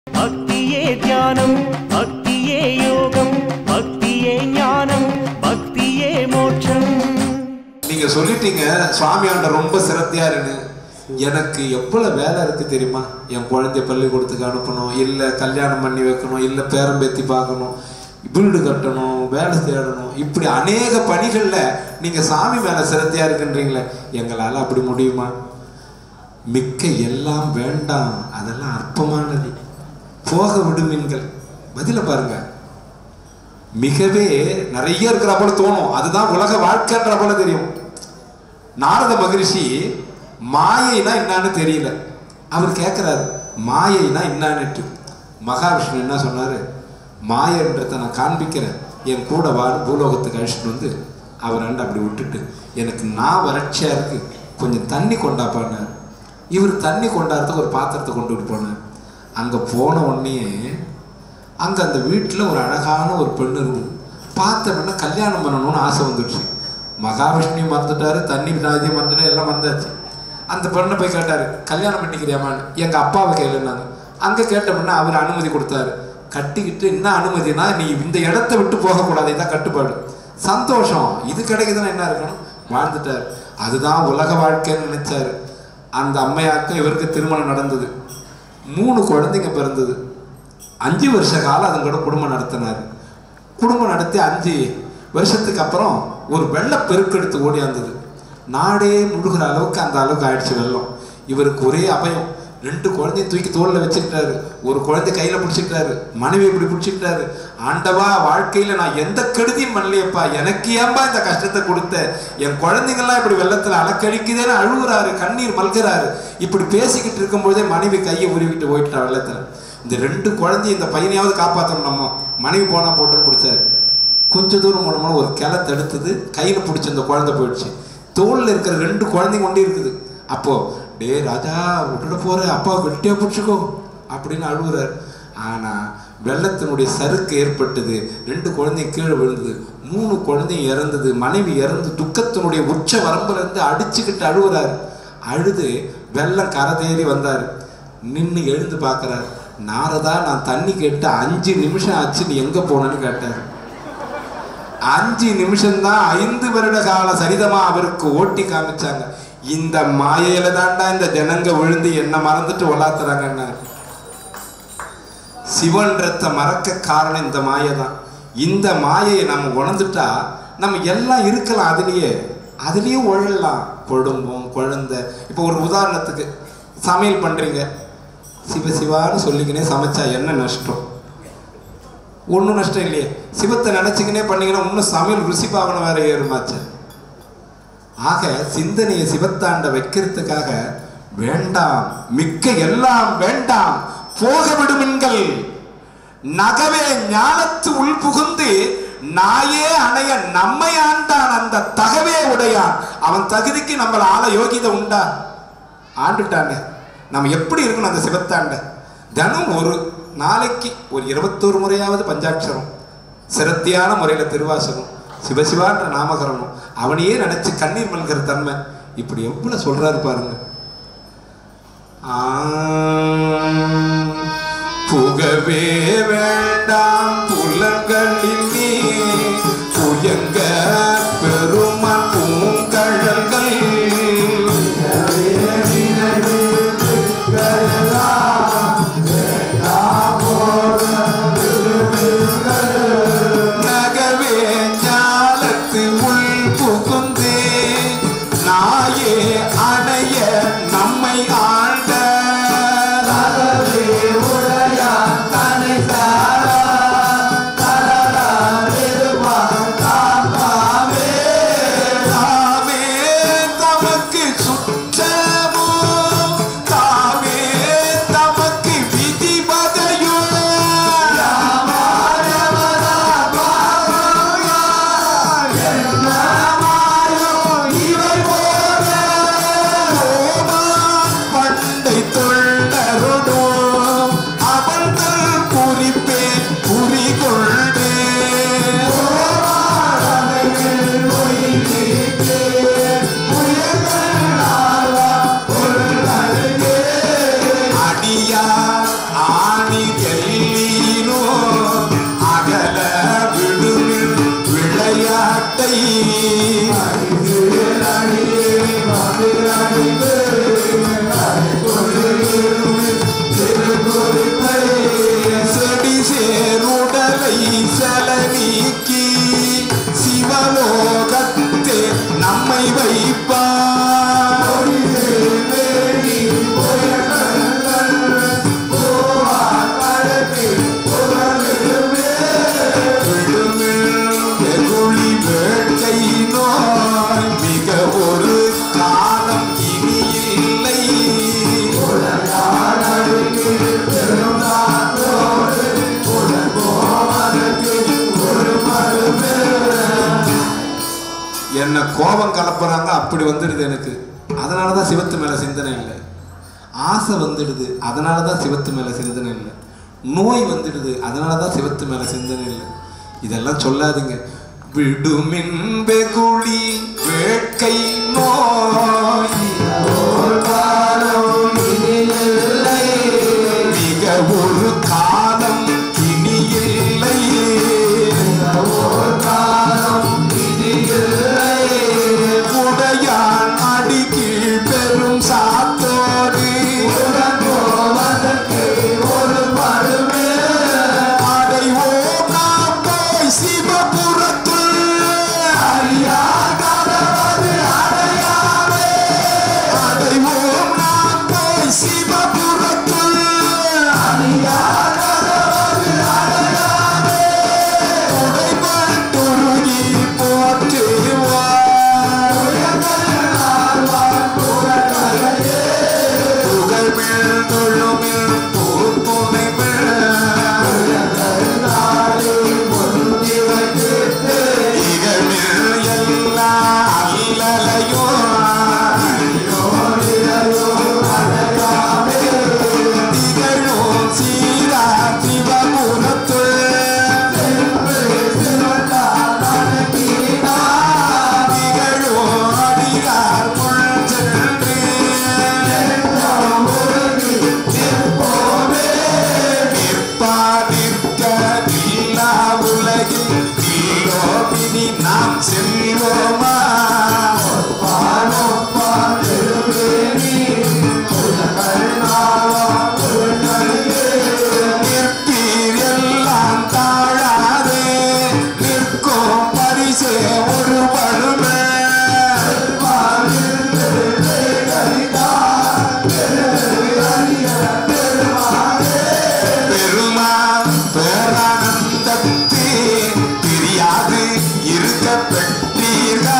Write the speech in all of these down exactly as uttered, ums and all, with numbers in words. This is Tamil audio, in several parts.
பக்தியே தியானம், பக்தியே யோகம், பக்தியே ஞானம், பக்தியே மோட்சம். நீங்க சொல்லிட்டீங்க சுவாமியாண்ட ரொம்ப சிரத்தையா இருக்கு. எனக்கு எவ்வளவு வேலை இருக்கு தெரியுமா? என் குழந்தைய பள்ளிக்கூடத்துக்கு அனுப்பணும், இல்லை கல்யாணம் பண்ணி வைக்கணும், இல்லை பேரம்பேத்தி பார்க்கணும், வீடு கட்டணும், வேலை தேடணும், இப்படி அநேக பணிகள்ல நீங்க சாமி மேல சிரத்தையா இருக்குன்றீங்களே, எங்களால் அப்படி முடியுமா? மிக்க எல்லாம் வேண்டாம், அதெல்லாம் அற்பமானது, போக விடுமீன்கள். பதில பாருங்க. மிகவே நிறைய இருக்கிற போல தோணும், அதுதான் உலக வாழ்க்கைன்ற போல தெரியும். நாரத மகிழ்ச்சி மாயைனா என்னன்னு தெரியல, அவர் கேட்கிறாரு மாயைனா என்னன்னுட்டு. மகாவிஷ்ணு என்ன சொன்னாரு? மாயன்றதை நான் காண்பிக்கிறேன், என் கூட வாழ் பூலோகத்துக்கு அழிச்சிட்டு வந்து அவர் அண்டு அப்படி விட்டுட்டு, எனக்கு நான் வறட்சியா இருக்கு, கொஞ்சம் தண்ணி கொண்டாப்பான்னார். இவர் தண்ணி கொண்டாடுறதுக்கு ஒரு பாத்திரத்தை கொண்டுட்டு போனார். அங்கே போன உடனே அங்கே அந்த வீட்டில் ஒரு அழகான ஒரு பெண் இருந்தது. பார்த்த பெண்ணை கல்யாணம் பண்ணணும்னு ஆசை வந்துடுச்சு. மகாவிஷ்ணுவையும் மறந்துட்டாரு, தண்ணி ராஜ்யம் மறந்துட்டாரு, எல்லாம் மறந்தாச்சு. அந்த பெண்ணை போய் கேட்டார், கல்யாணம் பண்ணிக்கிறியாமான்னு. எங்கள் அப்பாவை கேளுன்னாங்க. அங்கே கேட்டோம்னா அவர் அனுமதி கொடுத்தாரு. கட்டிக்கிட்டு என்ன அனுமதினா, நீ இந்த இடத்த விட்டு போகக்கூடாது, இதான் கட்டுப்பாடு. சந்தோஷம், இது கிடைக்குதுன்னா என்ன இருக்கணும், வாழ்ந்துட்டார். அதுதான் உலக வாழ்க்கைன்னு நினைச்சாரு. அந்த அம்மையாக்கும் இவருக்கு திருமணம் நடந்தது. மூணு குழந்தைங்க பிறந்தது. அஞ்சு வருஷ காலம் அதன் கூட குடும்பம் நடத்தினார். குடும்பம் நடத்தி அஞ்சு வருஷத்துக்கு அப்புறம் ஒரு வெள்ள பெருக்கெடுத்து ஓடியாந்தது. நாடே முழுகிற அளவுக்கு அந்த அளவுக்கு ஆயிடுச்சு வெள்ளம். இவருக்கு ஒரே அபயம், ரெண்டு குழந்தைய தூக்கி தோளில் வச்சுக்கிட்டாரு, ஒரு குழந்தை கையில் பிடிச்சிக்கிட்டாரு, மனைவி இப்படி பிடிச்சிக்கிட்டாரு. ஆண்டவா, வாழ்க்கையில் நான் எந்த கெடுதியும் பண்ணலையப்பா, எனக்கு ஏன்பா இந்த கஷ்டத்தை கொடுத்த, என் குழந்தைங்கள்லாம் இப்படி வெள்ளத்தில் அலக்கழிக்குதேன்னு அழுகுறாரு, கண்ணீர் மல்கிறாரு. இப்படி பேசிக்கிட்டு இருக்கும்போதே மனைவி கையை உருவிட்டு போயிட்டா வெள்ளத்தில். இந்த ரெண்டு குழந்தைய இந்த பையனையாவது காப்பாற்றணும், நம்ம மனைவி போனால் போட்டுன்னு பிடிச்சாரு. கொஞ்சம் தூரம் போனோம்னா ஒரு கிளை தடுத்தது, கையில் பிடிச்ச இந்த குழந்தை போயிடுச்சு. தோளில் இருக்கிற ரெண்டு குழந்தைங்க கொண்டே இருக்குது. அப்போ டே ராஜா, விட்டுட போற, அப்பா வெட்டியா பிடிச்சிக்கோ அப்படின்னு அழுகுறாரு. ஆனா வெள்ளத்தினுடைய சறுக்கு ஏற்பட்டது, ரெண்டு குழந்தைங்க கீழே விழுந்தது, மூணு குழந்தைங்க இறந்தது, மனைவி இறந்து துக்கத்தினுடைய உச்ச வரம்புல இருந்து அடிச்சுக்கிட்டு அழுகுறாரு. அழுது வெள்ளம் கரை தேறி வந்தாரு. நின்று எழுந்து பார்க்கறாரு. நாரதா, நான் தண்ணி கேட்டு அஞ்சு நிமிஷம் ஆச்சு, நீ எங்க போனன்னு கேட்டாரு. அஞ்சு நிமிஷம்தான் ஐந்து வருட கால சரிதமா அவருக்கு ஓட்டி காமிச்சாங்க. இந்த மாயையில தாண்டா இந்த ஜனங்க விழுந்து என்ன மறந்துட்டு வளாத்துறாங்க. சிவன்றத்தை மறக்க காரணம் இந்த மாயை தான். இந்த மாயையை நம்ம உணர்ந்துட்டா நம்ம எல்லாம் இருக்கலாம், அதுலயே அதுலயே உழலாம். குடும்பம், குழந்தை. இப்போ ஒரு உதாரணத்துக்கு சமையல் பண்றீங்க, சிவ சிவான்னு சொல்லிக்கினே சமைச்சா என்ன நஷ்டம்? ஒன்றும் நஷ்டம் இல்லையே. சிவத்தை நினைச்சுக்கினே பண்ணீங்கன்னா இன்னும் சமையல் ருசி பாவனை வேற ஏறுமாச்சு. ஆக சிந்தனையை சிவத்தாண்ட வைக்கிறதுக்காக வேண்டாம், மிக்க எல்லாம் வேண்டாம், போக விடுமீன்கள். நகவே ஞானத்து உள் புகுந்து நாயே அணைய நம்மை ஆண்டான், அந்த தகவே உடையான். அவன் தகுதிக்கு நம்மள ஆள யோகிதை உண்டா? ஆண்டுட்டானே. நம்ம எப்படி இருக்கணும் அந்த சிவத்தாண்ட? தினம் ஒரு நாளைக்கு ஒரு இருபத்தோரு முறையாவது பஞ்சாட்சரம், சிரத்தியான முறையில திருவாசகம், சிவசிவான்ற நாமகரணம், அவனையே நினைச்சு கண்ணீர் மல்கிற தன்மை. இப்படி எவ்வளவு சொல்றாரு பாருங்க. புகவே வேண்டாம் புலன்களில் நீ புயங்க பெருமான் பூங்கழல்கள் Bye. கோபம் கலப்புறாங்க, அப்படி வந்துடுது எனக்கு. அதனால தான் சிவத்து மேலே சிந்தனை இல்லை. ஆசை வந்துடுது, அதனால தான் சிவத்து மேலே சிந்தனை இல்லை. நோய் வந்துடுது, அதனால தான் சிவத்து மேலே சிந்தனை இல்லை. இதெல்லாம் சொல்லாதீங்க. விடுமின் வெகுளி வேட்கை நோய் மிக ஒரு காலம் இனி இல்லை, உடையான் அடிக்கு பெரும் சாத்தோடு ஒரு மருமே அடைவோம் நாம் போய் சிவபுரத்துள் அடைவோம் நாம் போய் சிவபுரத்துள் உடைபட்டுருகி போற்றுவார் புகழ்மிழ் தொழுமிழ் பூப்புனைமிழ் இகழ்மிழ் எல்லா அல்லலையோ திகழும் சீரா சிவபுரத்துள் திகழும் அடியார் முள் சென்று நிற்பார் நிற்க இல்லா உலகில் நீரோபினி நாம் செல்வோமா நிற்பீர் எல்லாம் தாழாதே நிற்கும் பரிசே ஒரு பழுமே பெருமாள் பேரானந்தத்தே பிரியாது இருக்க பெற்றீர்கள்.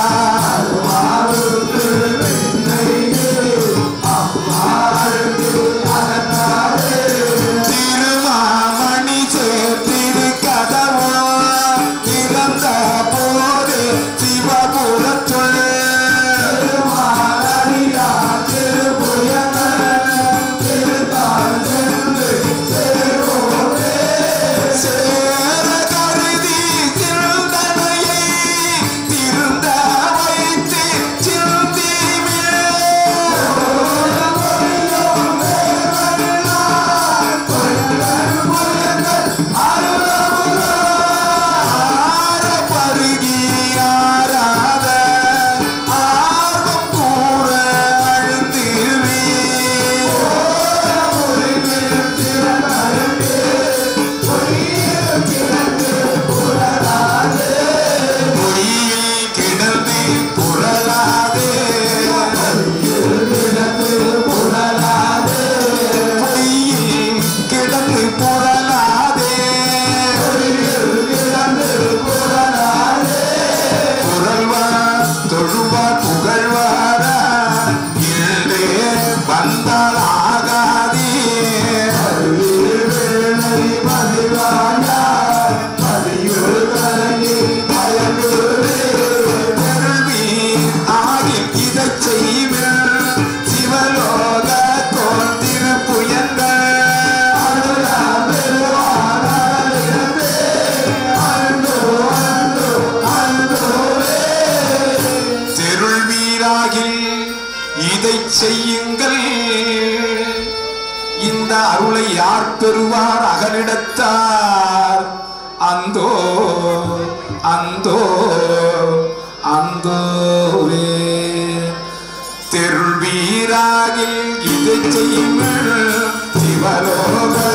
திருமாமணி சேர்த்திரு கதவோ திறந்த போது சிவபுரத்துள் சேர கருதி சிந்தனையை திருந்த வைத்து சிந்திமிழ் ஆர பருகி ஆராத ஆர்வம் கூற அழுந்துவே பொய்யில் கிடந்து புரளாதே பொய்யில் கிடந்து புரளாதே புரள்வார் தொழுவார் புகழ்வாரா இல்லே வந்தால் ஆகாதே பெருவீர் ஆகில் இதைச் செய்வில் சிவலோக தோன்றிருப்புயங்கள் தெருள் வீராகில் இதைச் செய்யுங்கள். இந்த அருளை யார் பெறுவார் அகலிடத்தார்? அந்தோ அந்தோ அந்தோவே. தெருள் வீராகில் இதைச் செய்யுங்கள் சிவலோக